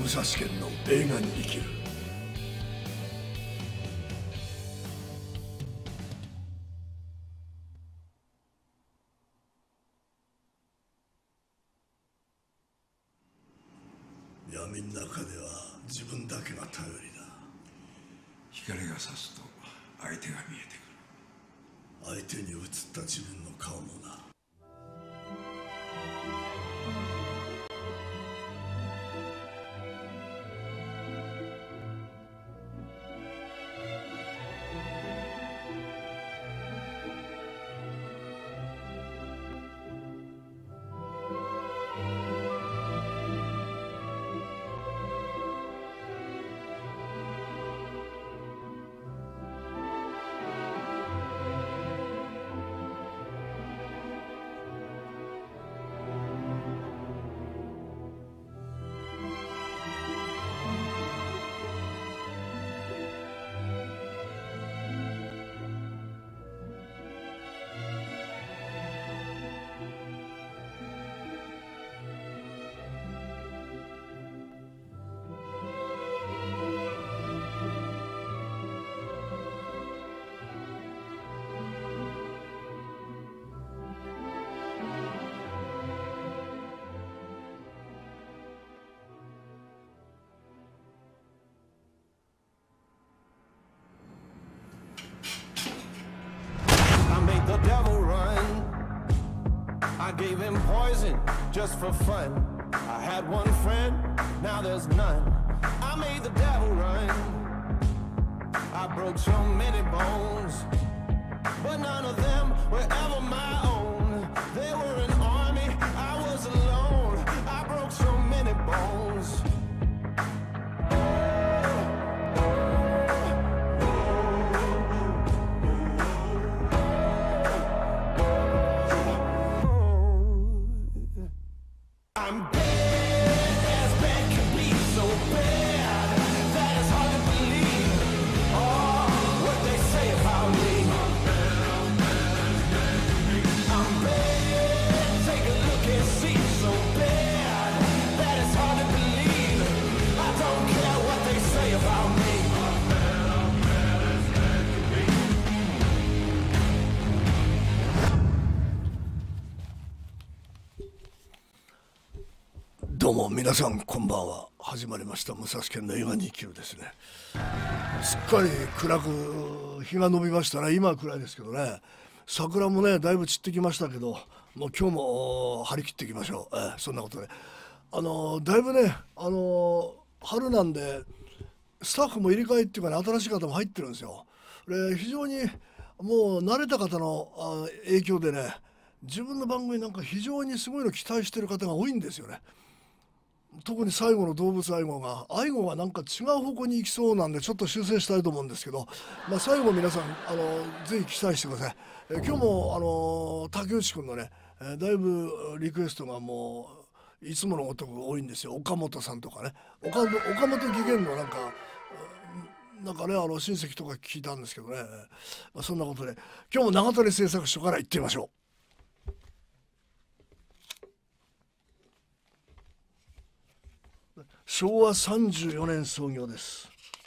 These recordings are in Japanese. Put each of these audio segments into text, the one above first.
武蔵県の映画に生きる。闇の中では自分だけが頼りだ。 光が差すと相手が見えてくる。 相手に映った自分の顔もな。 The devil run. I gave him poison just for fun. I had one friend, now there's none. I made the devil run. I broke so many bones, but none of them were ever my own. They were an army, I was alone. I broke so many bones. I'm bad as bad can be, so bad that it's hard to believe. Oh, what they say about me. I'm bad, take a look and see. So bad that it's hard to believe. I don't care what they say about me. どうも皆さんこんばんは。始まりました武蔵県の映画に生きるですね。すっかり暗く日が伸びましたね。今は暗いですけどね。桜もねだいぶ散ってきましたけど、もう今日も張り切っていきましょう。そんなことでだいぶね春なんでスタッフも入れ替えっていうかね、新しい方も入ってるんですよ。で非常にもう慣れた方の影響でね、自分の番組なんか非常にすごいの期待してる方が多いんですよね。特に最後の動物愛護がなんか違う方向に行きそうなんで、ちょっと修正したいと思うんですけど、最後皆さんぜひ期待してください。今日も竹内くんのね、だいぶリクエストがもういつものごとく多いんですよ。岡本さんとかね、岡本技研のなんかね親戚とか聞いたんですけどね、そんなことで今日も長谷製作所から行ってみましょう。昭和34年創業です。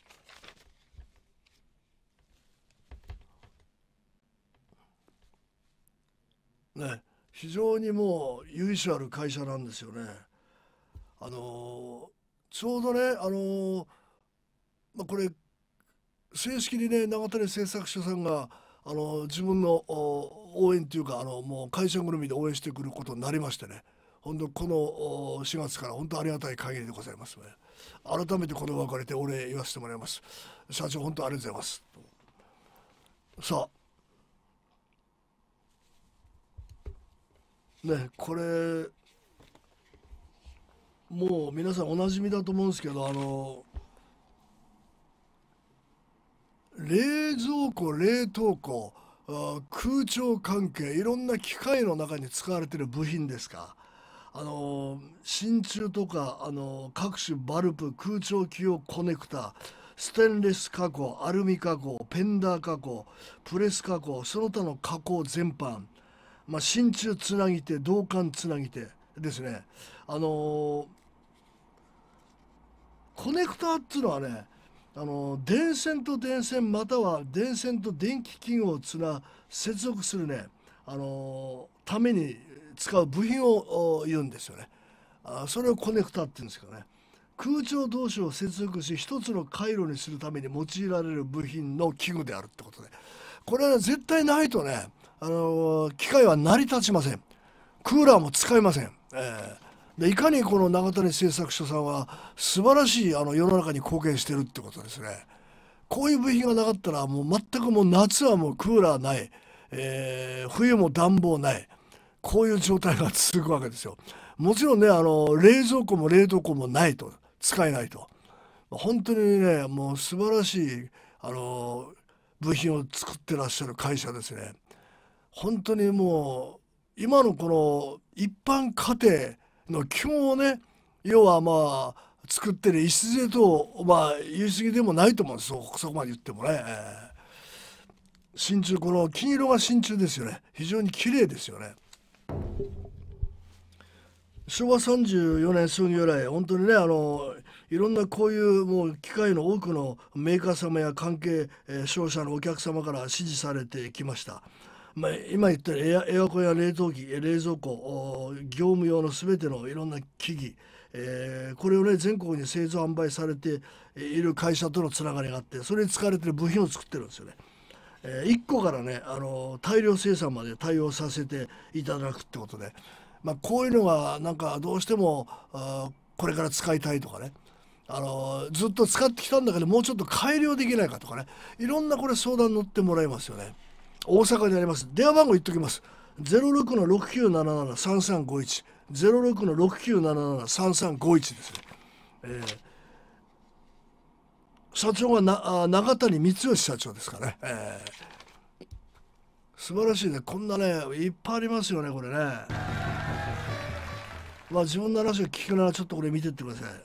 ね、非常にもう由緒ある会社なんですよね。ちょうどねこれ正式にね長谷製作所さんが自分の応援というかもう会社ぐるみで応援してくることになりましてね、本当この4月から本当ありがたい限りでございますね。改めてこの場を借りてお礼言わせてもらいます。社長本当ありがとうございます。さあね、これもう皆さんおなじみだと思うんですけど、冷蔵庫冷凍庫空調関係いろんな機械の中に使われている部品ですか。真鍮とか各種バルブ、空調機用コネクタ、ステンレス加工、アルミ加工、ペンダー加工、プレス加工、その他の加工全般、真鍮つなぎ手、銅管つなぎ手ですね。 コネクターっていうのはね、電線と電線または電線と電気器具を接続するね、ために使う部品を言うんですよね。それをコネクタって言うんですけどね、空調同士を接続し一つの回路にするために用いられる部品の器具であるってことで、これは絶対ないとね、機械は成り立ちません。クーラーも使えません。でいかにこの長谷製作所さんは素晴らしい世の中に貢献してるってことですね。こういう部品がなかったらもう全くもう夏はもうクーラーない、冬も暖房ない、こういう状態が続くわけですよ。もちろんね冷蔵庫も冷凍庫もないと、使えないと、本当にねもう素晴らしい部品を作ってらっしゃる会社ですね。本当にもう今のこの一般家庭の基本をね、要はまあ作ってる礎と言い過ぎでもないと思うんです。そこまで言ってもね、真鍮、この金色が真鍮ですよね。非常に綺麗ですよね。昭和34年創業以来本当にねいろんなこういうもう機械の多くのメーカー様や関係商社のお客様から支持されてきました。今言ったエアコンや冷凍機、冷蔵庫、業務用の全てのいろんな機器、これをね全国に製造販売されている会社とのつながりがあって、それに使われている部品を作ってるんですよね。1個からね大量生産まで対応させていただくってことで、こういうのがなんかどうしてもこれから使いたいとかね、ずっと使ってきたんだけどもうちょっと改良できないかとかね、いろんなこれ相談乗ってもらいますよね。大阪にあります。電話番号言っときます。06-6977-3351 06-6977-3351ですね。社長は永谷光義社長ですかね。素晴らしいね。こんなねいっぱいありますよねこれね。自分の話を聞きながらちょっとこれ見てってくださ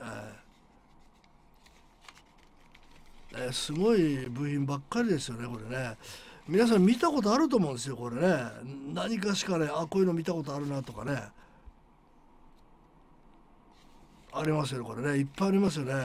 い。すごい部品ばっかりですよねこれね。皆さん見たことあると思うんですよこれね。何かしかねこういうの見たことあるなとかね、ありますよねこれね。いっぱいありますよね。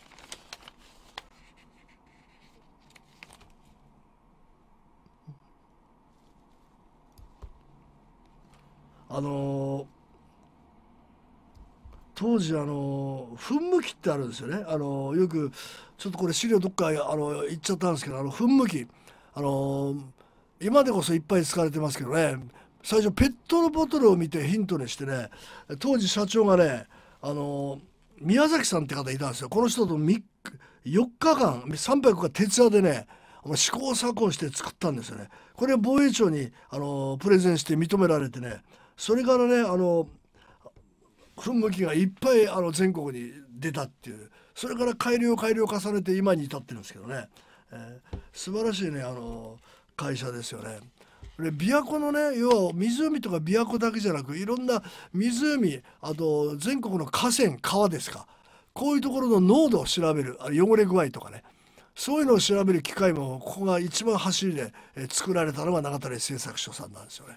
当時噴霧器ってあるんですよね。よくちょっとこれ資料どっか言っちゃったんですけど噴霧器今でこそいっぱい使われてますけどね、最初ペットのボトルを見てヒントにしてね、当時社長がね宮崎さんって方いたんですよ。この人と4日間3泊が徹夜でね試行錯誤して作ったんですよね。これ防衛庁にプレゼンして認められてね、それからね噴霧器がいっぱい全国に出たっていう、それから改良を重ねて今に至ってるんですけどね、素晴らしいね会社ですよね。で琵琶湖のね要は湖とか琵琶湖だけじゃなくいろんな湖、あと全国の河川川ですか、こういうところの濃度を調べる汚れ具合とかね、そういうのを調べる機械もここが一番走りで作られたのが長谷製作所さんなんですよね。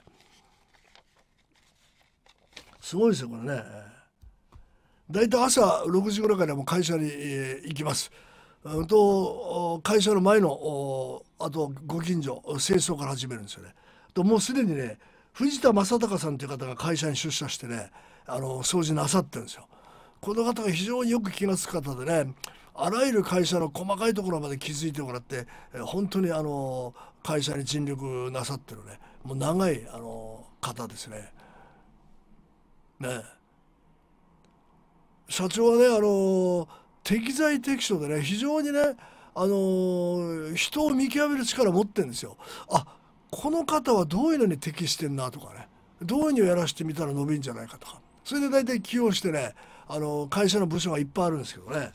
すごいですよこれね。だいたい朝6時ぐらいからもう会社に行きます。会社の前のあとご近所清掃から始めるんですよね。もうすでにね藤田正孝さんという方が会社に出社してね掃除なさってるんですよ。この方が非常によく気が付く方でね、あらゆる会社の細かいところまで気づいてもらって本当に会社に尽力なさってるね、もう長い方ですね。社長はね適材適所でね非常にね人を見極める力を持ってるんですよ。この方はどういうのに適してんなとかね、どういうのをやらせてみたら伸びるんじゃないかとか、それで大体起用してね会社の部署がいっぱいあるんですけどね、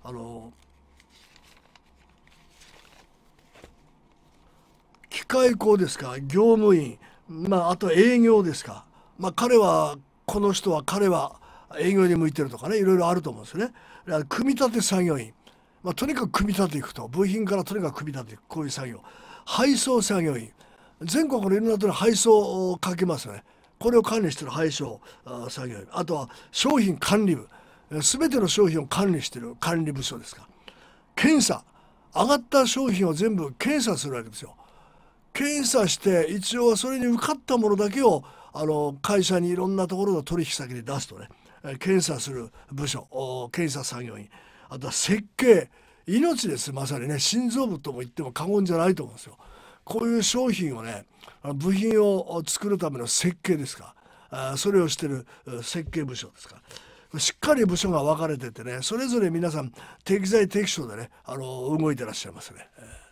機械工ですか、業務員、あと営業ですか、彼は営業に向いてるとかね、いろいろあると思うんですよね。だから組み立て作業員、とにかく組み立てていくと、部品からとにかく組み立てていく、こういう作業。配送作業員、全国のいろんなところに配送をかけますよね。これを管理している配送作業員、あとは商品管理部、 全ての商品を管理している管理部署ですか。検査、上がった商品を全部検査するわけですよ。検査して一応それに受かったものだけを会社にいろんなところの取引先に出すとね、検査する部署、検査作業員、あとは設計、命です。まさにね、心臓部とも言っても過言じゃないと思うんですよ。こういう商品をね、部品を作るための設計ですか、それをしてる設計部署ですか。しっかり部署が分かれててね、それぞれ皆さん適材適所でね、動いてらっしゃいますね。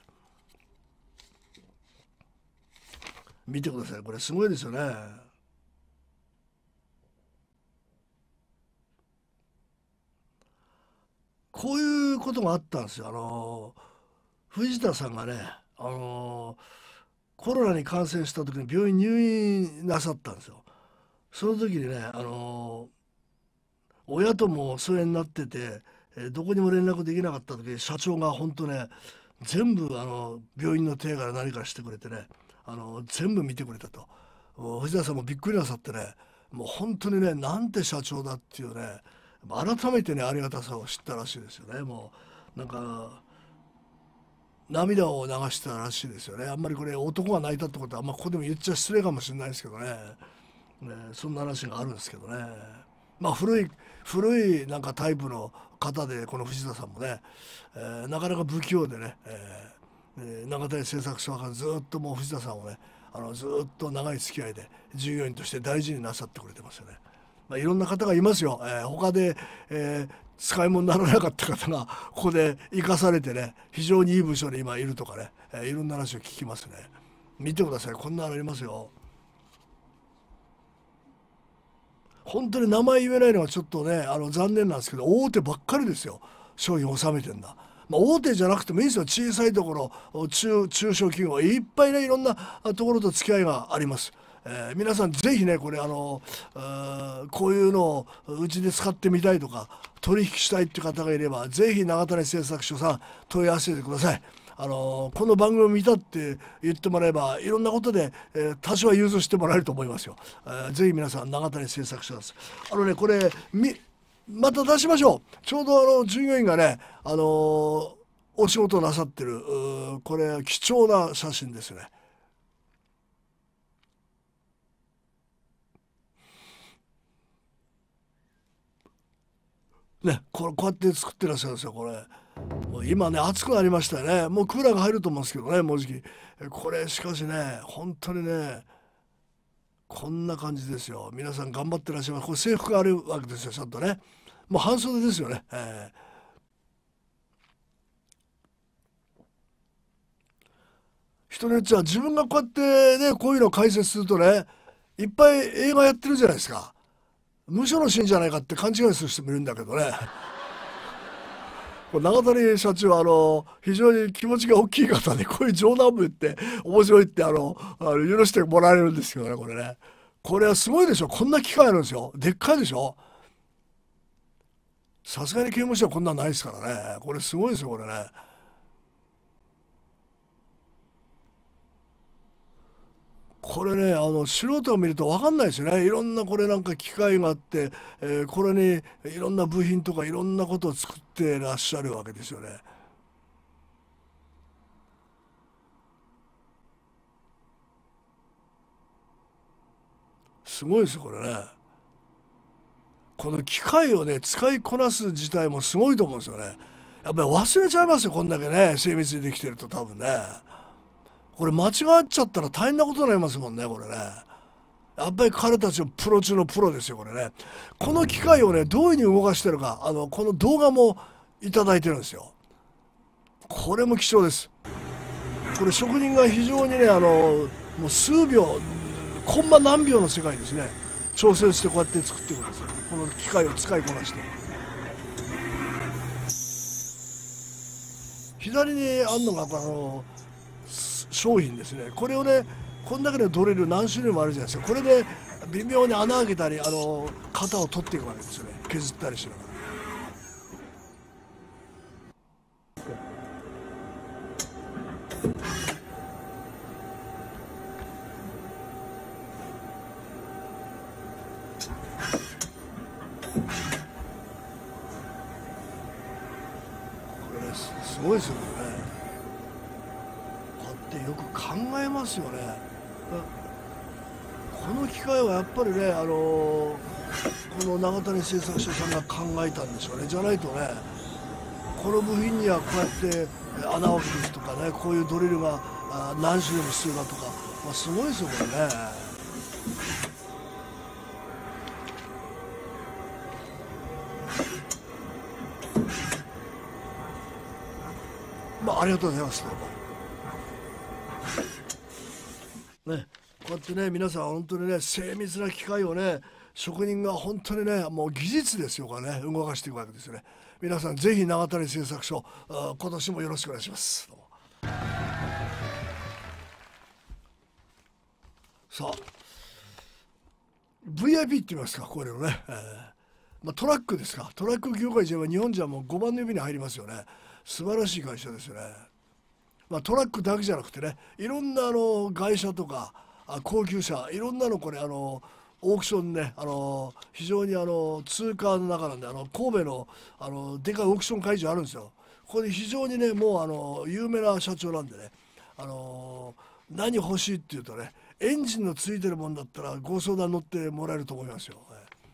見てください、これすごいですよね。こういうことがあったんですよ。藤田さんがね、コロナに感染した時に病院入院なさったんですよ。その時にね、親とも疎遠になってて、どこにも連絡できなかった時、社長が本当ね、全部病院の手から何かしてくれてね、全部見てくれたと。藤田さんもびっくりなさってね、もう本当にね、なんて社長だっていうね、改めてね、ありがたさを知ったらしいですよね。もうなんか涙を流したらしいですよね。あんまりこれ男が泣いたってことはあんまここでも言っちゃ失礼かもしれないですけどね、そんな話があるんですけどね。まあ古いなんかタイプの方で、この藤田さんもね、なかなか不器用でね、長谷製作所からずっともう藤田さんをね、ずっと長い付き合いで従業員として大事になさってくれてますよね。いろんな方がいますよ。他で、使い物にならなかった方がここで生かされてね、非常にいい部署に今いるとかね、いろんな話を聞きますね。見てください、こんなのありますよ。本当に名前言えないのはちょっとね、残念なんですけど、大手ばっかりですよ、商品を納めてんだ。大手じゃなくてもいいですよ。小さいところ、中小企業いっぱいね、いろんなところと付き合いがあります。皆さんぜひね、これこういうのをうちで使ってみたいとか取引したいっていう方がいれば、ぜひ長谷製作所さん問い合わせてください。この番組を見たって言ってもらえば、いろんなことで、多少は融通してもらえると思いますよ。ぜひ皆さん長谷製作所です。これまた出しましょう。ちょうど従業員がね、お仕事なさってる、これ貴重な写真ですね。ね、こうやって作ってらっしゃるんですよ。これ今ね、暑くなりましたよね。もうクーラーが入ると思うんですけどね、もうじき。これしかしね、本当にね、こんな感じですよ。皆さん頑張ってらっしゃいます。これ制服があるわけですよ、ちゃんとね。もう半袖ですよね。人によっては自分がこうやってね、こういうのを解説するとね、いっぱい映画やってるじゃないですか。無所のシーンじゃないかって勘違いする人もいるんだけどね。長谷社長は非常に気持ちが大きい方で、こういう冗談も言って面白いって許してもらえるんですけどね、これね。これはすごいでしょ。こんな機械あるんですよ。でっかいでしょ。さすがに刑務所はこんなんないですからね。これすごいですよ、これね。これね、素人が見ると分かんないですよね。いろんなこれなんか機械があって、これにいろんな部品とかいろんなことを作ってらっしゃるわけですよね。すごいですよ、これね。この機械をね、使いこなす自体もすごいと思うんですよね。やっぱり忘れちゃいますよ、こんだけね、精密にできてると多分ね。これ間違っちゃったら大変なことになりますもんね、これね。やっぱり彼たちのプロ中のプロですよ、これね。この機械をね、どういうふうに動かしてるか、この動画もいただいてるんですよ。これも貴重です。これ職人が非常にね、もう数秒、コンマ何秒の世界ですね。調整してこうやって作っていくんですよ。この機械を使いこなして。左にあるのが商品ですね。これをね、こんだけで取れる何種類もあるじゃないですか。これで微妙に穴開けたり型を取っていくわけですよね。削ったりしながら。 これすごいですよね。こうやってよく考えますよね。この機械はやっぱりね、この長谷製作所さんが考えたんでしょうね。じゃないとね、この部品にはこうやって穴を開けるとかね、こういうドリルが何種類も必要だとか、すごいですよこれね。ありがとうございます。ね、こうやってね、皆さん本当にね、精密な機械をね、職人が本当にね、もう技術ですよ、これね、動かしていくわけですよね。皆さんぜひ長谷製作所、今年もよろしくお願いします。さあ VIP って言いますか、これのね、トラックですか。トラック業界では日本じゃもう5番の指に入りますよね。素晴らしい会社ですよね。トラックだけじゃなくてね、いろんな外車とか高級車、いろんなのこれオークションね、非常に通貨の中なんで、神戸のでかいオークション会場あるんですよ。ここで非常にね、もう有名な社長なんでね、何欲しいっていうとね、エンジンのついてるもんだったらご相談乗ってもらえると思いますよ。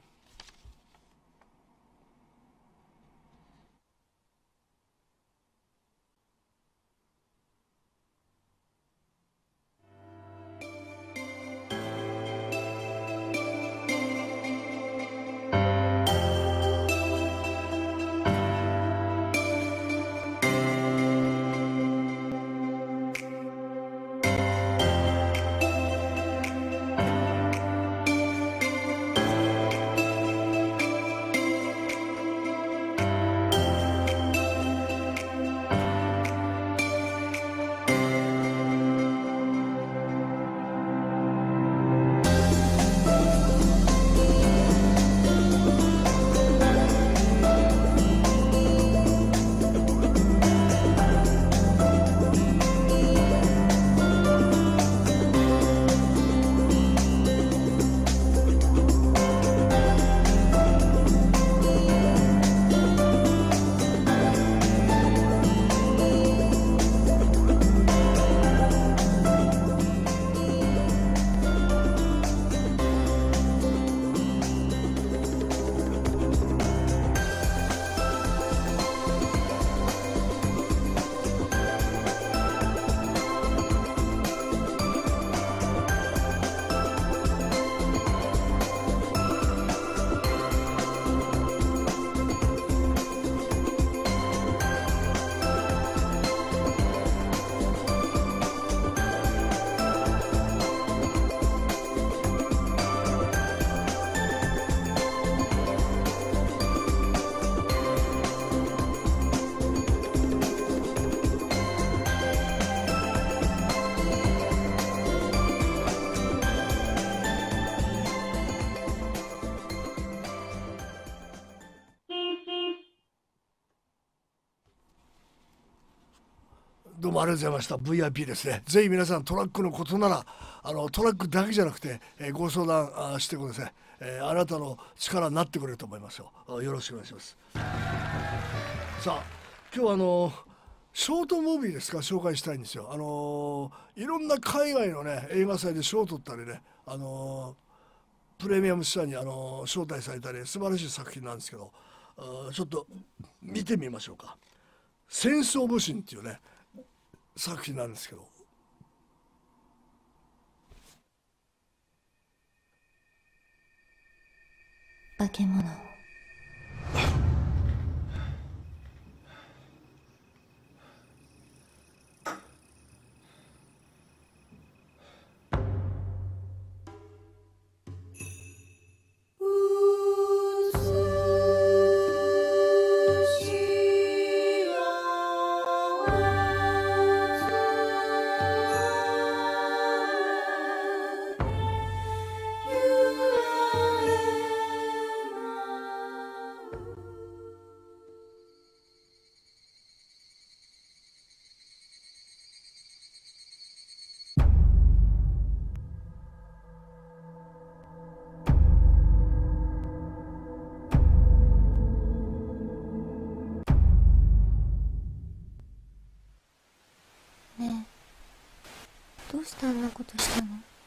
どうもありがとうございました。 VIP ですね。ぜひ皆さんトラックのことならトラックだけじゃなくて、ご相談してください。あなたの力になってくれると思いますよ。よろしくお願いします。さあ今日はショートムービーですか、紹介したいんですよ。いろんな海外のね映画祭で賞を取ったりね、プレミアムスターに招待されたり素晴らしい作品なんですけど、ちょっと見てみましょうか。センス・オブ・シンっていうね作品なんですけど、 化け物。 どうしてあんなことしたの？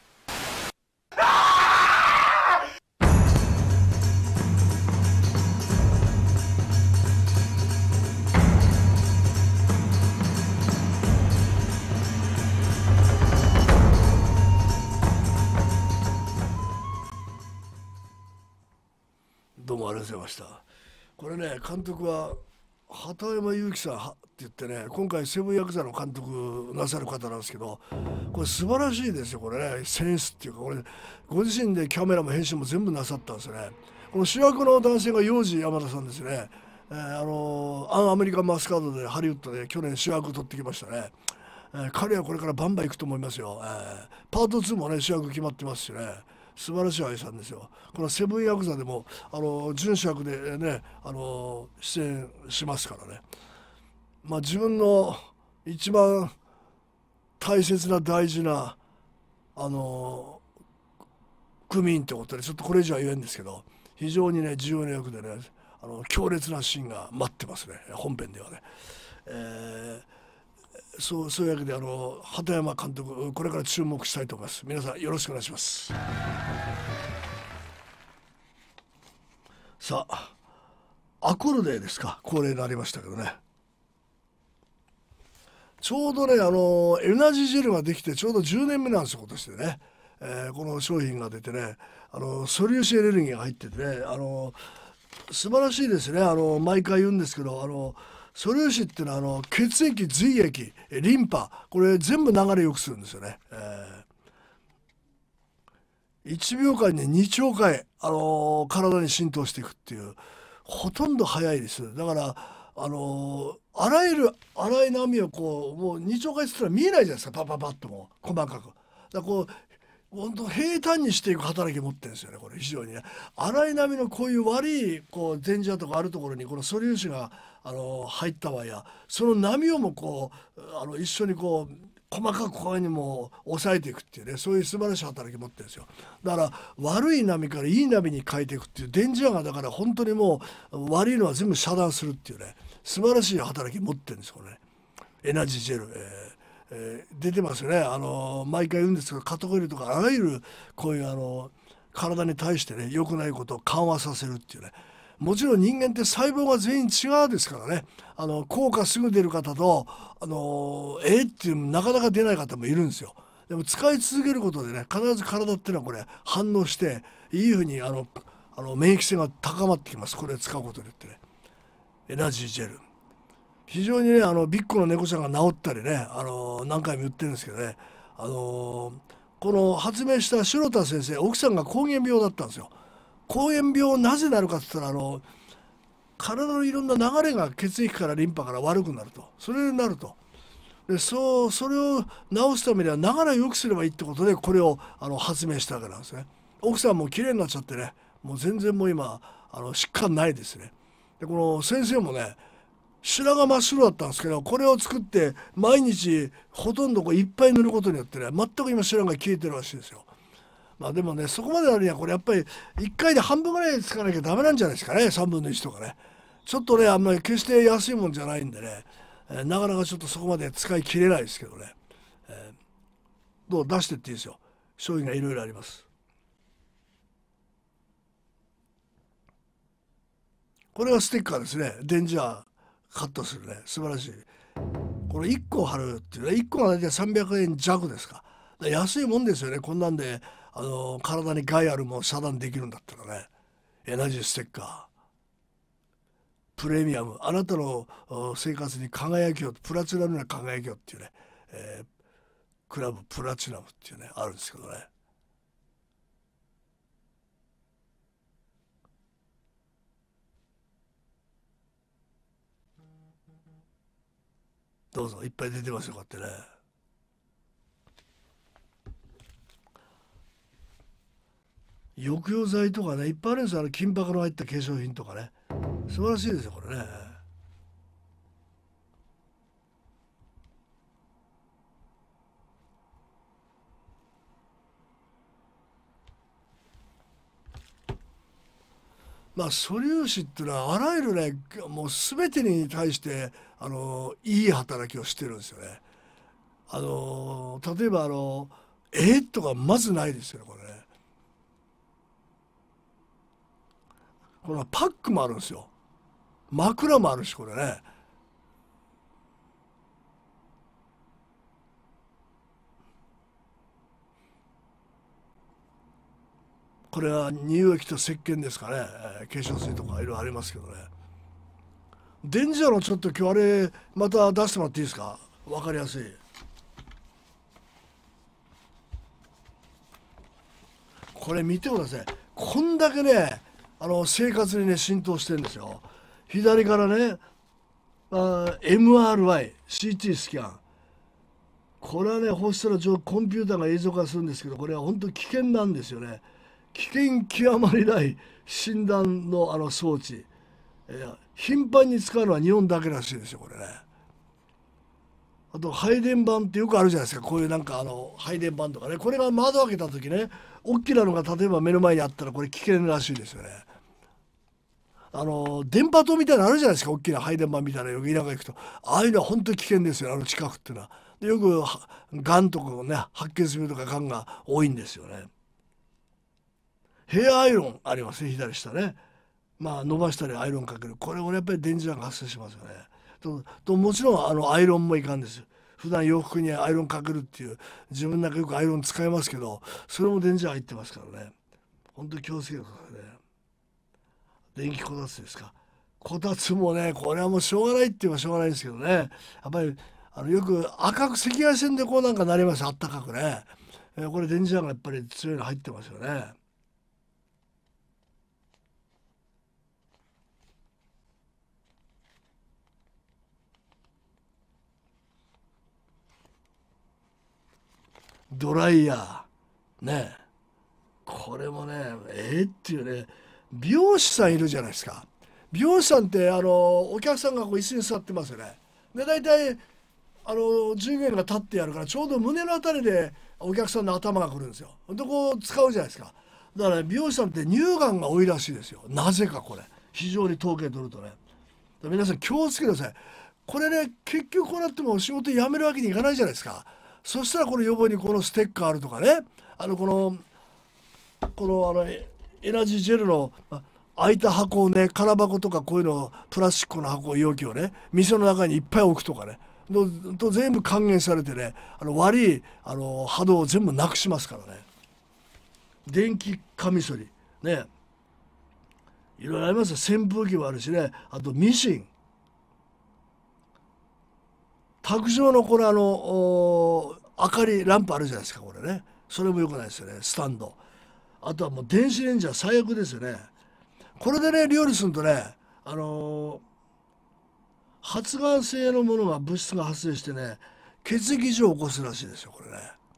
どうもありがとうございました。これね、監督は畑山裕樹さんって言ってね、今回セブンヤクザの監督なさる方なんですけど、これ素晴らしいですよ。これね、センスっていうか、これご自身でキャメラも編集も全部なさったんですよね。この主役の男性がヨウジ・ヤマダさんですね。アメリカンマスカードでハリウッドで去年主役取ってきましたね。彼はこれからバンバン行くと思いますよ。パート2もね主役決まってますしね、素晴らしい愛さんですよ。このセブンヤクザでも準主役でね出演しますからね。まあ自分の一番大切な大事な組員ってことでちょっとこれ以上は言えんですけど、非常にね重要な役でね強烈なシーンが待ってますね、本編ではね。そういうわけで畑山監督、これから注目したいと思います。皆さんよろしくお願いします。さあアコルデーですか、恒例になりましたけどね、ちょうどねエナジージェルができてちょうど10年目なんですよ今年でね。この商品が出てね素粒子エネルギーが入っててね素晴らしいですね。毎回言うんですけど素粒子っていうのは血液、髄液、リンパ、これ全部流れ良くするんですよね。1秒間に2兆回、体に浸透していくっていうほとんど早いです。だからあらゆる荒い波をもう2兆回って言ったら見えないじゃないですか、パパパッとも細かく。だから本当平坦にしていく働きを持ってるんですよね、これ非常にね。荒い波のこういう悪い電磁波とかあるところにこの素粒子が入った場合や、その波をも一緒に細かくこうにも抑えていくっていうね、そういう素晴らしい働きを持ってるんですよ。だから悪い波からいい波に変えていくっていう電磁波がだから本当にもう悪いのは全部遮断するっていうね、素晴らしい働きを持ってるんですよね。エナジージェル、出てますよね。毎回言うんですけど、カトコリとかあらゆるこういう体に対してね良くないことを緩和させるっていうね。もちろん人間って細胞が全員違うですからね。効果すぐ出る方とっていうなかなか出ない方もいるんですよ。でも使い続けることでね、必ず体っていうのはこれ反応していいふうに免疫性が高まってきます。これを使うことによってね。エナジージェル非常にねビッグの猫ちゃんが治ったりね何回も言ってるんですけどね、この発明した城田先生、奥さんが膠原病だったんですよ。膠原病なぜなるかって言ったら体のいろんな流れが血液からリンパから悪くなると、それになると。でそれを治すためには流れを良くすればいいってことでこれを発明したわけなんですね。奥さんも綺麗になっちゃってね、もう全然もう今疾患ないですね。でこの先生もね白髪真っ白だったんですけど、これを作って毎日ほとんどいっぱい塗ることによってね全く今白髪消えてるらしいですよ。まあでもねそこまでなるにはこれやっぱり1回で半分ぐらいつかなきゃダメなんじゃないですかね。3分の1とかね、ちょっとねあんまり決して安いもんじゃないんでね、なかなかちょっとそこまで使い切れないですけどね、どう出してっていいですよ。商品がいろいろあります。これはステッカーですね。電磁波カットするね、素晴らしい。これ1個貼るっていうね、1個が大体300円弱ですか。安いもんですよね。こんなんで体に害あるもの遮断できるんだったらね。エナジーステッカープレミアム、あなたの生活に輝きを、プラチナムな輝きをっていうね、クラブプラチナムっていうねあるんですけどね。どうぞ、いっぱい出てますよこうやってね。抑揚剤とかねいっぱいあるんですよ。金箔の入った化粧品とかね、素晴らしいですよこれね。まあ素粒子っていうのはあらゆるねもう全てに対していい働きをしてるんですよね。 例えばとかまずないですよね、これね。これパックもあるんですよ。枕もあるし、これね。これは乳液と石鹸ですかね、化粧水とかいろいろありますけどね。デンジャーのちょっと今日あれまた出してもらっていいですか、分かりやすい。これ見てください。こんだけね生活にね浸透してるんですよ。左からねMRI、CT スキャン、これはね放出のコンピューターが映像化するんですけど、これは本当に危険なんですよね。危険極まりない診断の装置、頻繁に使うのは日本だけらしいですよ、これね。あと配電盤ってよくあるじゃないですか、こういうなんか配電盤とかね、これが窓開けた時ね、大きなのが例えば目の前にあったらこれ危険らしいですよね。電波塔みたいなのあるじゃないですか、大きな配電盤みたいな、よく田舎行くとああいうのは本当に危険ですよ、近くっていうのは。でよくがんとかをね発見するとかがんが多いんですよね。ヘアアイロンありますね、左下ね。伸ばしたりアイロンかける、これもやっぱり電磁波が発生しますよね。ともちろんアイロンもいかんですよ。普段洋服にアイロンかけるっていう、自分なんかよくアイロン使いますけど、それも電磁波入ってますからね。本当に気をつけてくださいね。電気こたつですか。こたつもね、これはもうしょうがないって言えばしょうがないんですけどね、やっぱりよく赤く赤外線でこうなんかなります、あったかくね。これ電磁波がやっぱり強いの入ってますよね。ドライヤーね、これもねっていうね、美容師さんいるじゃないですか。美容師さんってお客さんがこう椅子に座ってますよね。で大体従業員が立ってやるから、ちょうど胸のあたりでお客さんの頭が来るんですよ。でこう使うじゃないですか。だから、ね、美容師さんって乳がんが多いらしいですよ。なぜかこれ非常に統計取るとね。皆さん気をつけてください。これね、結局こうなっても仕事辞めるわけにいかないじゃないですか。そしたらこの予防にこのステッカーあるとかね、このエナジージェルの開いた箱をね、空箱とかこういうのプラスチックの箱容器をね店の中にいっぱい置くとかねと全部還元されてね、悪い波動を全部なくしますからね。電気カミソリね、いろいろありますよ。扇風機もあるしね、あとミシン、卓上のこれ明かりランプあるじゃないですか、これね。それも良くないですよね、スタンド。あとはもう電子レンジは最悪ですよね。これでね料理するとね発がん性のものが物質が発生してね、血液異常を起こすらしいですよ、これね。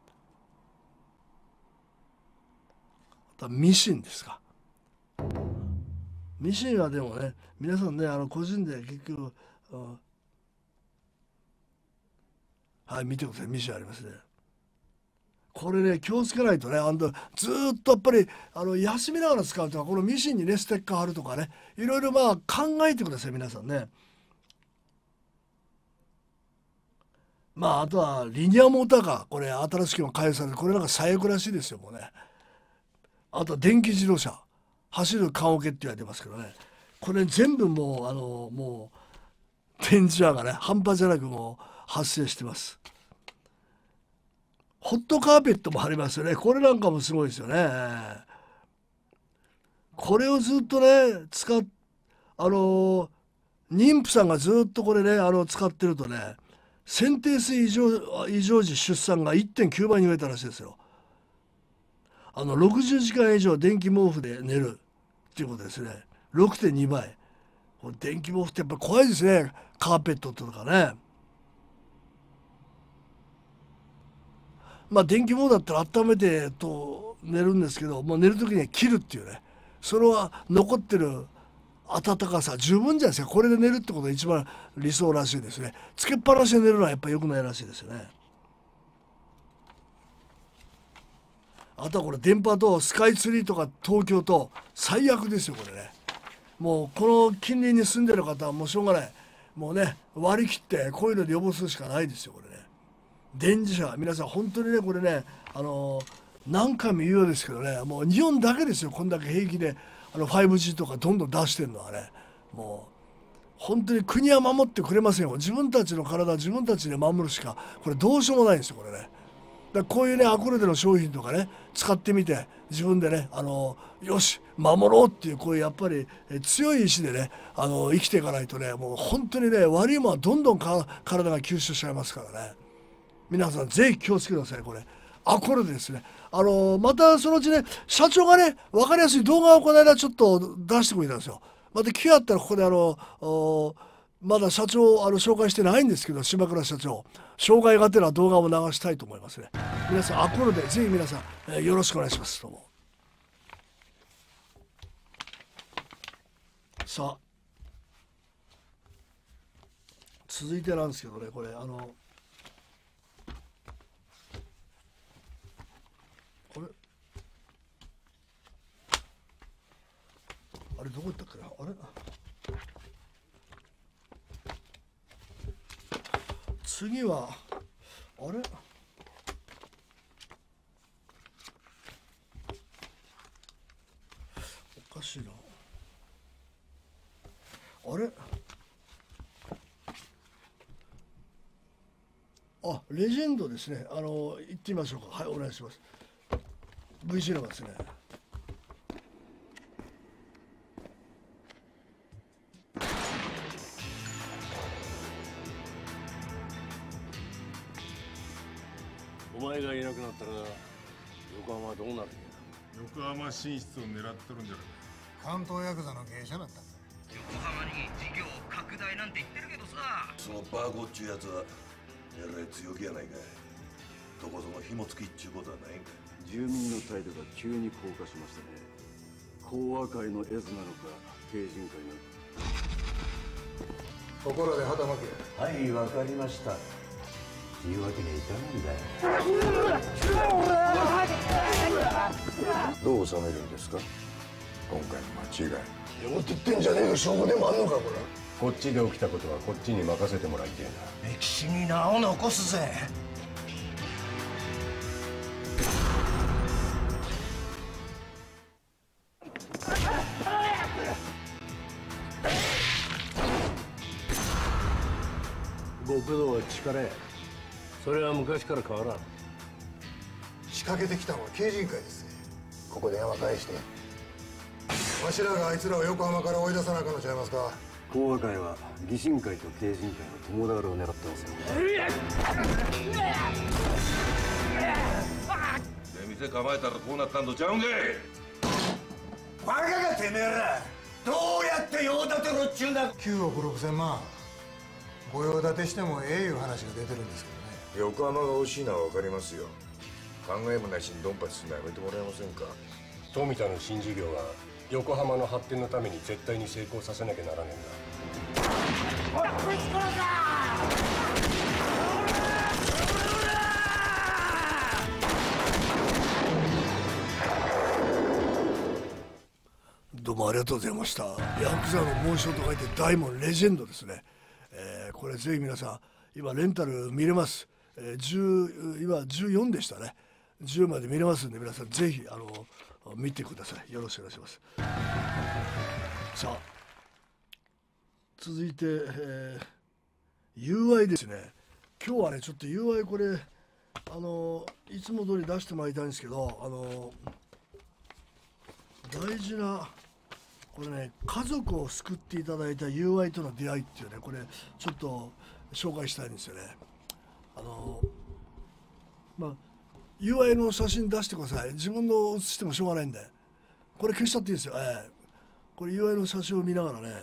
あとはミシンですか。ミシンはでもね、皆さんね個人で結局、はい見てください、ミシンありますね。これね気をつけないとね、ずっとやっぱり休みながら使うとか、このミシンにねステッカー貼るとかね、いろいろ考えてください皆さんね。あとはリニアモーターカー、これ新しくも開発されて、これなんか最悪らしいですよもうね。あとは電気自動車走る棺桶って言われてますけどね、これ全部もう電磁波がね半端じゃなくもう発生してます。ホットカーペットもありますよね。これなんかもすごいですよね。これをずっとね妊婦さんがずっとこれね使ってるとね、先天性異常時出産が 1.9 倍に増えたらしいですよ。60時間以上電気毛布で寝るっていうことですね。6.2 倍。これ電気毛布ってやっぱ怖いですね、カーペットとかね。電気毛布だったら温めてと寝るんですけど、もう寝る時には切るっていうね、それは残ってる暖かさ十分じゃないですか。これで寝るってことが一番理想らしいですね。つけっぱなしで寝るのはやっぱり良くないらしいですよね。あとはこれ電波とスカイツリーとか東京と最悪ですよこれね。もうこの近隣に住んでる方はもうしょうがない、もうね割り切ってこういうので予防するしかないですよこれね。 電磁波、皆さん本当にねこれね何回も言うようですけどね、もう日本だけですよ、こんだけ平気で5G とかどんどん出してるのはね。もう本当に国は守ってくれませんよ。自分たちの体自分たちで守るしかこれどうしようもないんですよこれね。だからこういうねアコルデの商品とかね使ってみて自分でねよし守ろうっていうこういうやっぱり強い意志でね生きていかないとね、もう本当にね悪いものはどんどん体が吸収しちゃいますからね。皆さんぜひ気をつけてください。これアコルデですね。またそのうちね社長がね分かりやすい動画をこの間ちょっと出してくれたんですよ。また気があったらここでまだ社長紹介してないんですけど、島倉社長障害がてら動画を流したいと思いますね。皆さんアコルデぜひ皆さん、よろしくお願いします。どうも。さあ続いてなんですけどね、これこれあれどこ行ったっけな、あれ次はあれおかしいな、あれレジェンドですね。行ってみましょうか。はい、お願いします。V シネマですね。 お前がいなくなったら横浜はどうなるんや。 横浜進出を狙っとるんじゃないか。 関東ヤクザの芸者だったんだ。 横浜に事業拡大なんて言ってるけどさ、 そのバーゴっちゅうやつはえらい強気やないかい。どこぞの紐付きっちゅうことはないんかい。 住民の態度が急に硬化しましたね。講和会の絵図なのか刑人会の。 ところで旗巻はい、わかりました。いうわけにはいかないんだよ。どう収めるんですか、今回の間違い。 よって言ってんじゃねえよ、証拠でもあんのかこれ。 こっちで起きたことはこっちに任せてもらいてえな。 歴史に名を残すぜ。 極道は力や。それは昔から変わらん。 仕掛けてきたのは刑人会ですね。ここで山返してわしらがあいつらを横浜から追い出さなあかんのちゃいますか。 講和会は義信会と刑人会の共倒れを狙ってますよ。 店構えたらこうなったんとちゃうんかい。 バカがてめえらどうやって用立てろっちゅうんだ。 9億6千万御用立てしてもええいう話が出てるんですけどね。 横浜が欲しいのは分かりますよ。考えもなしにドンパチするのやめてもらえませんか。 富田の新事業は横浜の発展のために絶対に成功させなきゃならねえんだ。 どうもありがとうございました。ヤクザの紋章と書いて大門レジェンドですね。これぜひ皆さん今レンタル見れます。今14でしたね。10まで見れますんで皆さんぜひ見てください。よろしくお願いします。さあ続いて、UI ですね。今日はねちょっと UI これいつも通り出してもらいたいんですけど大事なこれね家族を救っていただいた UI との出会いっていうねこれちょっと紹介したいんですよね。UI の写真出してください。自分の写してもしょうがないんでこれ消しちゃっていいですよ。これ UI の写真を見ながらね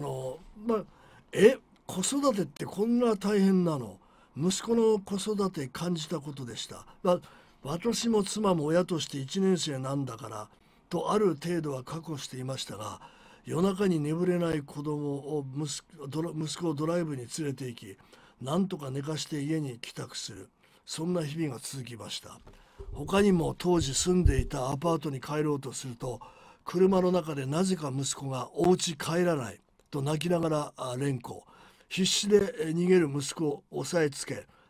子育てってこんな大変なの、息子の子育て感じたことでした。私も妻も親として1年生なんだからとある程度は確保していましたが、夜中に眠れない子供を息子をドライブに連れて行き、なんとか寝かして家に帰宅する、そんな日々が続きました。他にも当時住んでいたアパートに帰ろうとすると、車の中でなぜか息子がお家帰らないと泣きながら連呼、必死で逃げる息子を押さえつけ、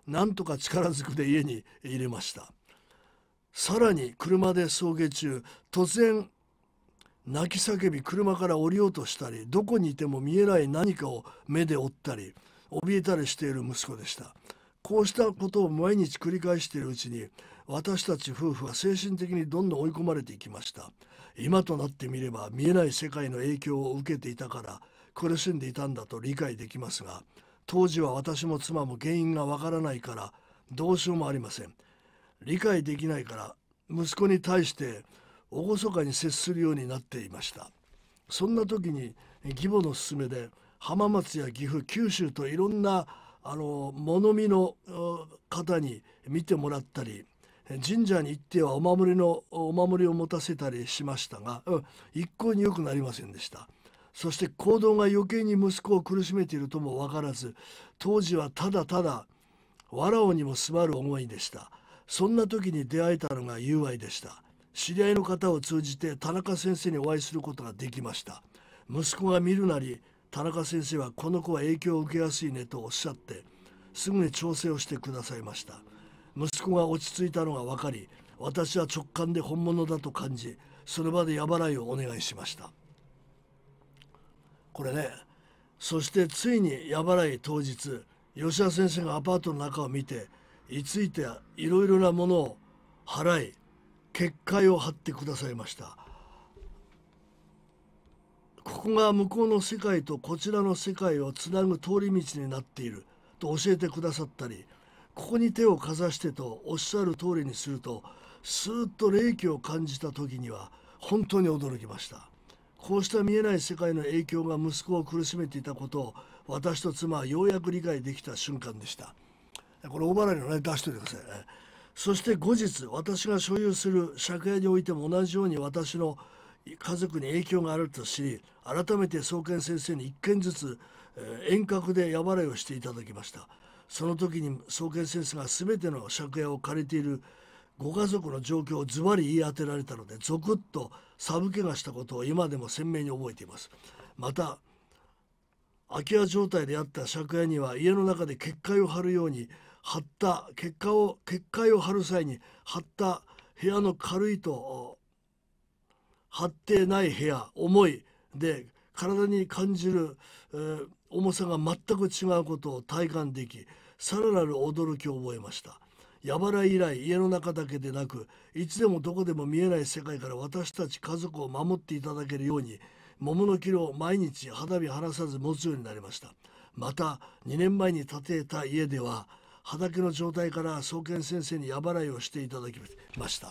なんとか力ずくで家に入れました。さらに車で送迎中、突然泣き叫び車から降りようとしたり、どこにいても見えない何かを目で追ったり怯えたりしている息子でした。こうしたことを毎日繰り返しているうちに、私たち夫婦は精神的にどんどん追い込まれていきました。今となってみれば見えない世界の影響を受けていたから苦しんでいたんだと理解できますが、当時は私も妻も原因がわからないからどうしようもありません。理解できないから息子に対して厳かに接するようになっていました。そんな時に義母の勧めで浜松や岐阜、九州といろんな物見の方に見てもらったり、神社に行ってはお守りを持たせたりしましたが、一向に良くなりませんでした。そして行動が余計に息子を苦しめているとも分からず、当時はただただ藁をにもすまる思いでした。そんな時に出会えたのが友愛でした。知り合いの方を通じて田中先生にお会いすることができました。息子が見るなり、田中先生はこの子は影響を受けやすいねとおっしゃって、すぐに調整をしてくださいました。息子が落ち着いたのが分かり、私は直感で本物だと感じ、その場でヤバライをお願いしました。これね、そしてついにヤバライ当日、吉田先生がアパートの中を見て、いついていろいろなものを払い、結界を張ってくださいました。ここが向こうの世界とこちらの世界をつなぐ通り道になっていると教えてくださったり、ここに手をかざしてとおっしゃる通りにすると、スーッと霊気を感じた時には本当に驚きました。こうした見えない世界の影響が息子を苦しめていたことを、私と妻はようやく理解できた瞬間でした。これ大払いのね、出しておいてくださいね。そして後日、私が所有する借家においても同じように私の家族に影響があると知り、改めて宗賢先生に1件ずつ遠隔でヤバライをしていただきました。その時に宗賢先生が全ての借家を借りているご家族の状況をズバリ言い当てられたので、ゾクッと寒気がしたことを今でも鮮明に覚えています。また空き家状態であった借家には、家の中で結界を張るように張った結界を張る際に張った部屋の軽いと張ってない部屋、重いで体に感じる、重さが全く違うことを体感でき、さらなる驚きを覚えました。ヤバライ以来、家の中だけでなくいつでもどこでも見えない世界から私たち家族を守っていただけるように、桃の木を毎日肌身離さず持つようになりました。また2年前に建てた家では、畑の状態から宗賢先生にヤバライをしていただきました。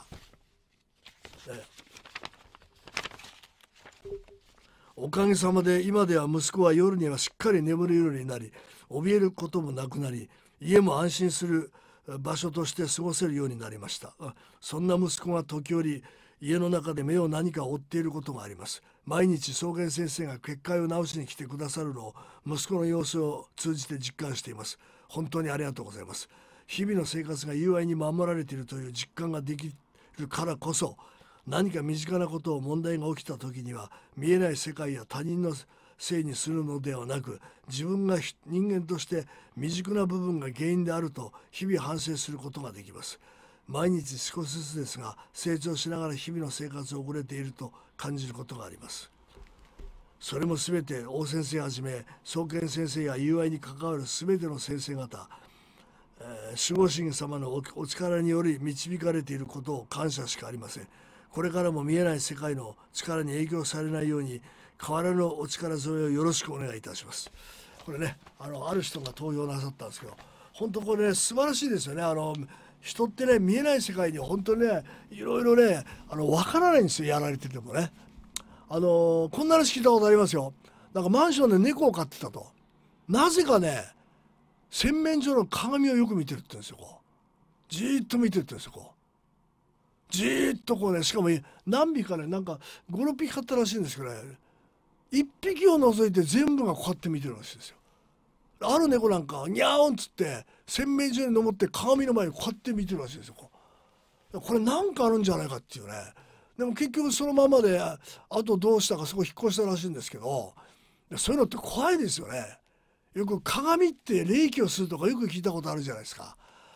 おかげさまで今では息子は夜にはしっかり眠るようになり、怯えることもなくなり、家も安心する場所として過ごせるようになりました。そんな息子が時折家の中で目を何か追っていることがあります。毎日宗賢先生が結界を直しに来てくださるのを息子の様子を通じて実感しています。本当にありがとうございます。日々の生活が友愛に守られているという実感ができるからこそ、何か身近なことを問題が起きた時には、見えない世界や他人のせいにするのではなく、自分が人間として未熟な部分が原因であると日々反省することができます。毎日少しずつですが成長しながら日々の生活を送れていると感じることがあります。それもすべて大先生はじめ宗賢先生や友愛に関わるすべての先生方、守護神様のお力により導かれていることを感謝しかありません。これからも見えない世界の力に影響されないように変わらぬお力添えをよろしくお願いいたします。これね、ある人が投票なさったんですけど、本当これね、素晴らしいですよね。人ってね、見えない世界に本当にね、いろいろね、わからないんですよ、やられててもね。こんな話聞いたことありますよ。なんかマンションで猫を飼ってたと。なぜかね、洗面所の鏡をよく見てるって言うんですよ。こうじーっと見てるって言うんですよ。こうじーっとこうね、しかも何匹かね、なんか5、6匹飼ったらしいんですけどね、1匹を除いて全部がこうやって見てるらしいですよ。ある猫なんかニャーンっつって洗面所に登って鏡の前にこうやって見てるらしいですよ。これなんかあるんじゃないかっていうね。でも結局そのままであとどうしたかそこ引っ越したらしいんですけど、そういうのって怖いですよね。よく鏡って霊気をするとかよく聞いたことあるじゃないですか。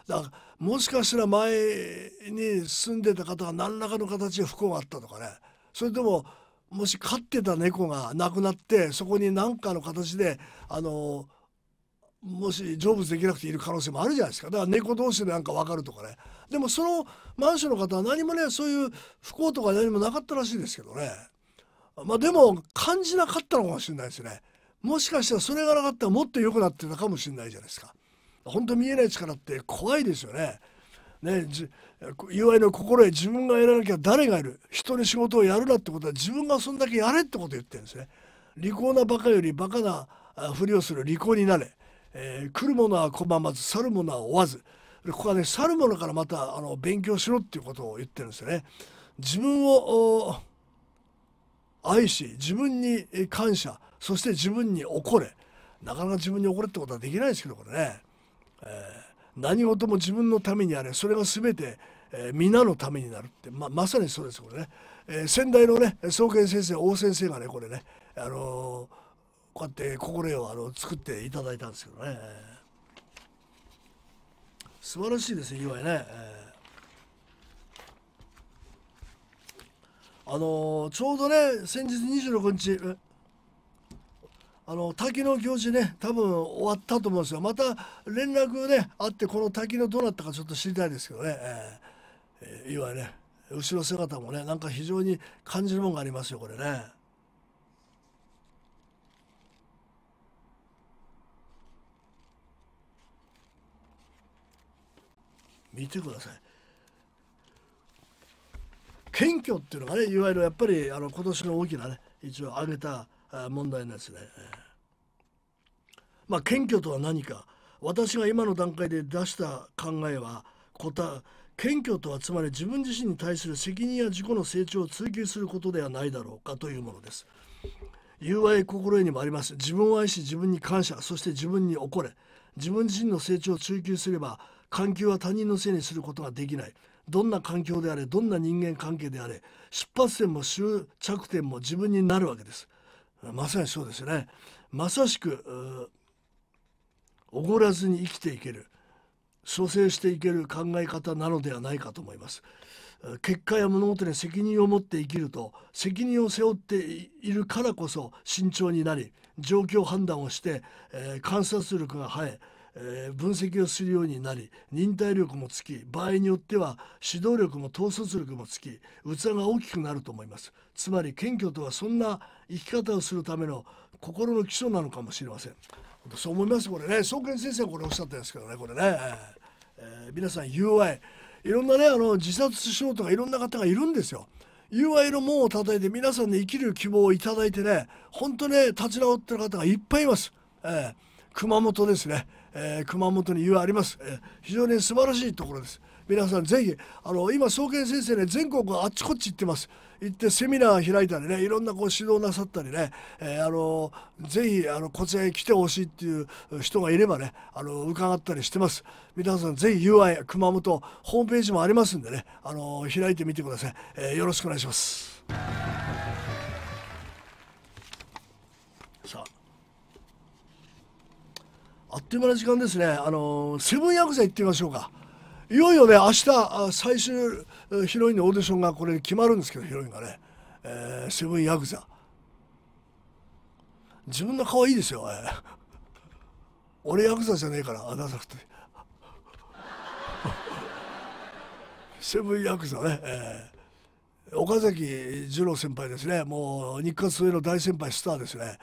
だからもしかしたら前に住んでた方が何らかの形で不幸があったとかね、それとももし飼ってた猫が亡くなってそこに何かの形でもし成仏できなくている可能性もあるじゃないですか。だから猫同士でなんか分かるとかね。でもそのマンションの方は何もねそういう不幸とか何もなかったらしいですけどね。まあでも感じなかったのかもしれないですね。もしかしたらそれがなかったらもっと良くなってたかもしれないじゃないですか。本当見えない力って怖いですよね。友愛の心へ自分がやらなきゃ誰がいる。人に仕事をやるなってことは自分がそんだけやれってことを言ってるんですね。利口なバカよりバカなふりをする利口になれ。来るものは拒まず去るものは追わず。ここはね去るものからまた勉強しろっていうことを言ってるんですよね。自分を愛し自分に感謝そして自分に怒れ。なかなか自分に怒れってことはできないですけどこれね。何事も自分のためにあれそれが全て、皆のためになるって、まさにそうですこれね。先代のね宗玄先生大先生がねこれねこうやって心得を作っていただいたんですけどね。素晴らしいですね岩井ね。ちょうどね先日26日滝の行事ね多分終わったと思うんですよ。また連絡ねあってこの滝のどうなったかちょっと知りたいですけどね。岩井ね後ろ姿もねなんか非常に感じるものがありますよこれね。見てください。謙虚っていうのがねいわゆるやっぱり今年の大きなね一応挙げた問題なんですね。謙虚とは何か。私が今の段階で出した考えは謙虚とはつまり自分自身に対する責任や自己の成長を追求することではないだろうかというものです。友愛心得にもあります。自分を愛し自分に感謝そして自分に怒れ。自分自身の成長を追求すれば環境は他人のせいにすることができない。どんな環境であれどんな人間関係であれ出発点も終着点も自分になるわけです。まさにそうですね。まさしくおごらずに生きていける蘇生していける考え方なのではないかと思います。結果や物事に責任を持って生きると責任を背負っているからこそ慎重になり状況判断をして、観察力が生え分析をするようになり忍耐力もつき場合によっては指導力も統率力もつき器が大きくなると思います。つまり謙虚とはそんな生き方をするための心の基礎なのかもしれません。そう思いますこれね。宗玄先生はこれおっしゃったんですけどねこれね、皆さん友愛いろんなね自殺しようとかいろんな方がいるんですよ。友愛の門を叩いて皆さんに生きる希望をいただいてね本当ね立ち直ってる方がいっぱいいます。熊本ですね。熊本に友愛あります。非常に素晴らしいところです。皆さんぜひ今宗玄先生ね全国あっちこっち行ってます。行ってセミナー開いたりねいろんな指導なさったりね、ぜひこちらへ来てほしいっていう人がいればね伺ったりしてます。皆さんぜひ友愛熊本ホームページもありますんでね開いてみてください。よろしくお願いします。さあっという間な時間ですね。セブンヤクザ行ってみましょうか。いよいよね明日最終ヒロインのオーディションがこれ決まるんですけどヒロインがね、セブンヤクザ自分の顔いいですよ。俺ヤクザじゃねえから出さなくてセブンヤクザね、岡崎二郎先輩ですね。もう日活上の大先輩スターですね。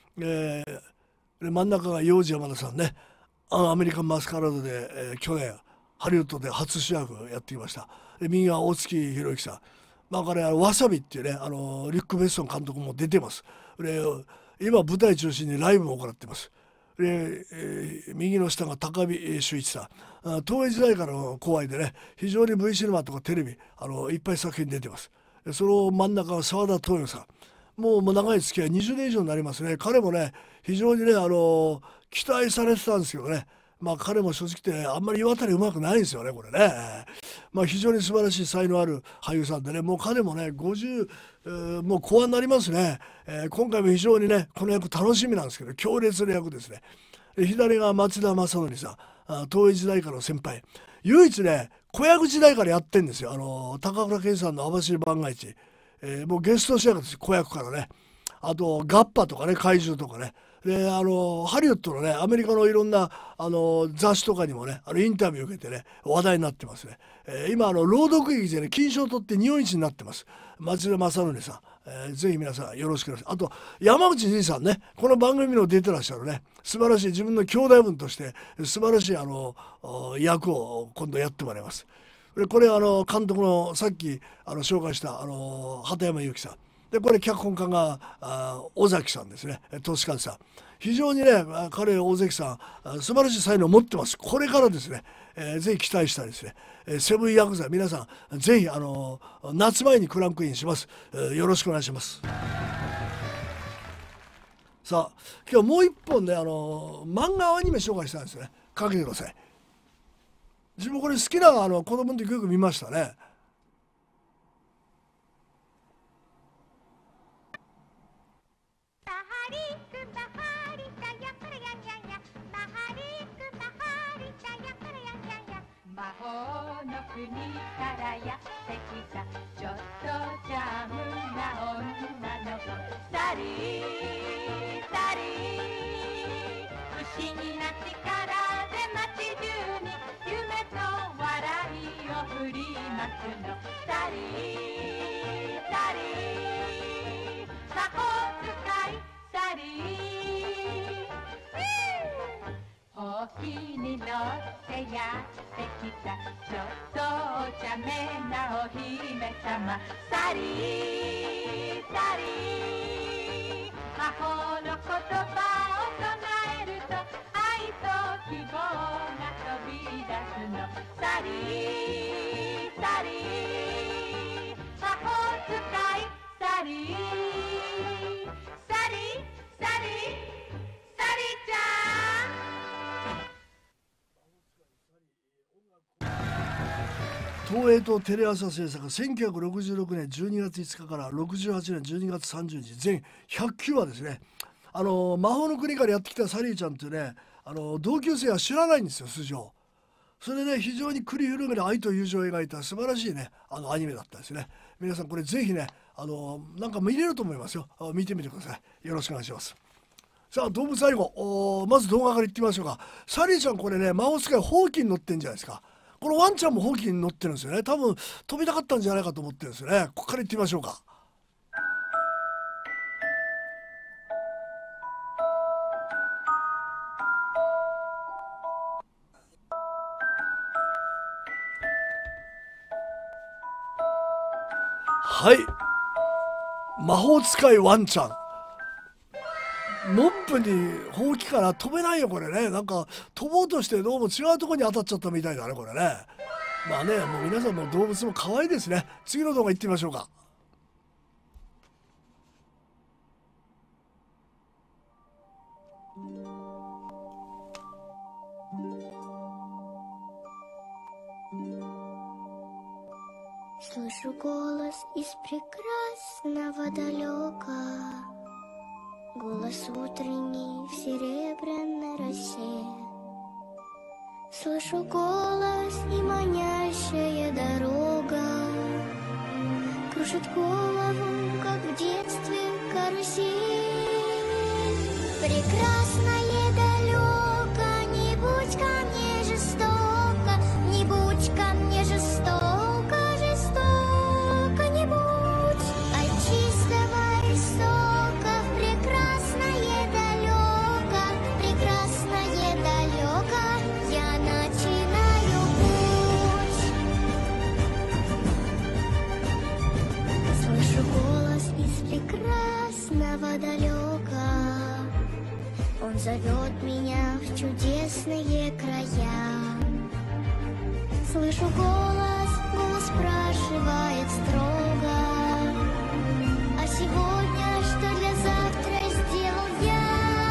真ん中が洋治山田さんね。アメリカンマスカラードで、去年ハリウッドで初主役をやってきました。で右が大月博之さん。これわさびっていうねリュック・ベッソン監督も出てます。で今舞台中心にライブも行ってます。で、右の下が高見秀一さん。東映時代からの後輩でね非常に V シネマとかテレビいっぱい作品出てます。その真ん中は澤田東洋さん。もう長い付き合い20年以上になりますね。彼もね非常にね期待されてたんですけどね彼も正直言ってあんまり世渡りうまくないんですよねこれね。非常に素晴らしい才能ある俳優さんでねもう彼もね50もう後半になりますね。今回も非常にねこの役楽しみなんですけど強烈な役ですね。左が松田正則さん東映時代からの先輩唯一ね子役時代からやってんですよ。高倉健さんの網走番外地、もうゲスト主役です、子役からね。あとガッパとかね、怪獣とかね。でハリウッドのねアメリカのいろんな雑誌とかにもねインタビュー受けてね話題になってますね。今朗読劇でね金賞を取って日本一になってます、町田正則さん。ぜひ皆さんよろしくお願いします。あと山口仁さんね、この番組にも出てらっしゃるね、素晴らしい自分の兄弟分として素晴らしい役を今度やってもらいます。これ監督のさっき紹介した畑山由紀さんで、これ脚本家が尾崎さんですね、俊和さん。非常にね彼尾崎さん素晴らしい才能を持ってます。これからですね、ぜひ期待したいですね。セブンヤクザ皆さんぜひ夏前にクランクインします。よろしくお願いします。さあ今日もう一本ね漫画アニメ紹介したんですよね。かけてください。自分これ好きな子供の時よく見ましたね。 魔法の国からやってきたちょっとジャムな女の子、サリーサリー、不思議な力で街中に夢と笑いを振りまくの、サリーサリー、魔法使いサリー、ほうきに乗ってやってきたちょっとお茶目なお姫様、サリーサリー、魔法の言葉を唱えると愛と希望が飛び出すの、サリーサリー、魔法使いサリーサリーサリーサリちゃん。 東映とテレ朝制作、1966年12月5日から68年12月30日全109話ですね。魔法の国からやってきたサリーちゃんっていうね同級生は知らないんですよ、素性。それでね非常に繰り広げる愛と友情を描いた素晴らしいねアニメだったですね。皆さんこれぜひねなんか見れると思いますよ。見てみてください。よろしくお願いします。さあ動物最後、まず動画からいってみましょうか。サリーちゃんこれね魔法使いほうきに乗ってんじゃないですか。このワンちゃんもほうきに乗ってるんですよね。多分飛びたかったんじゃないかと思ってるんですよね。ここからいってみましょうか。はい、魔法使いワンちゃん。モップにほうきから飛べないよこれね。なんか飛ぼうとしてどうも違うところに当たっちゃったみたいだねこれね。まあねもう皆さんも動物も可愛いですね。次の動画行ってみましょうか。 Слышу голос из прекрасного далека, голос утренний в серебряной росе. Слышу голос и манящая дорога кружит голову, как в детстве карусель. Прекрасное далеко, не будь ко мне жестоко, не будь ко мне жестоко, жестоко не будь. От чистого истока в прекрасное далеко, прекрасное далеко я начинаю путь. Слышу голос из прекрасного далека, он зовет меня в чудесные края. Слышу голос, голос спрашивает строго: а сегодня что для завтра сделал я?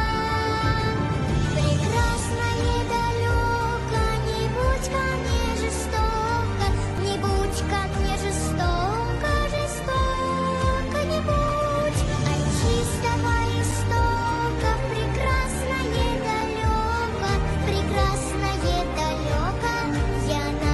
Прекрасное далеко, не будь ко мне жестоко, не будь ко мне жестоко, жестоко не будь. От чистого истока в прекрасное далеко, прекрасное далеко я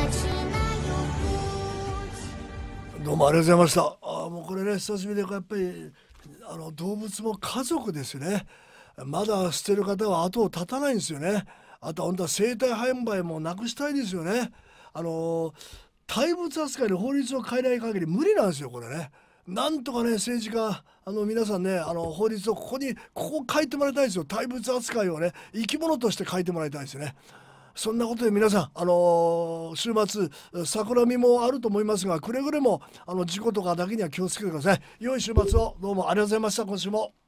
うもありがとうございました。もうこれね、久しぶりでやっぱり動物も家族ですよね。まだ捨てる方は後を絶たないんですよね。あとは本当は生体販売もなくしたいですよね。対物扱いの法律を変えない限り無理なんですよこれね。なんとかね、政治家皆さんね、法律をここ書いてもらいたいですよ。対物扱いをね、生き物として書いてもらいたいですよね。そんなことで皆さん、週末桜見もあると思いますが、くれぐれも事故とかだけには気をつけてください。良い週末を。どうもありがとうございました。今週も。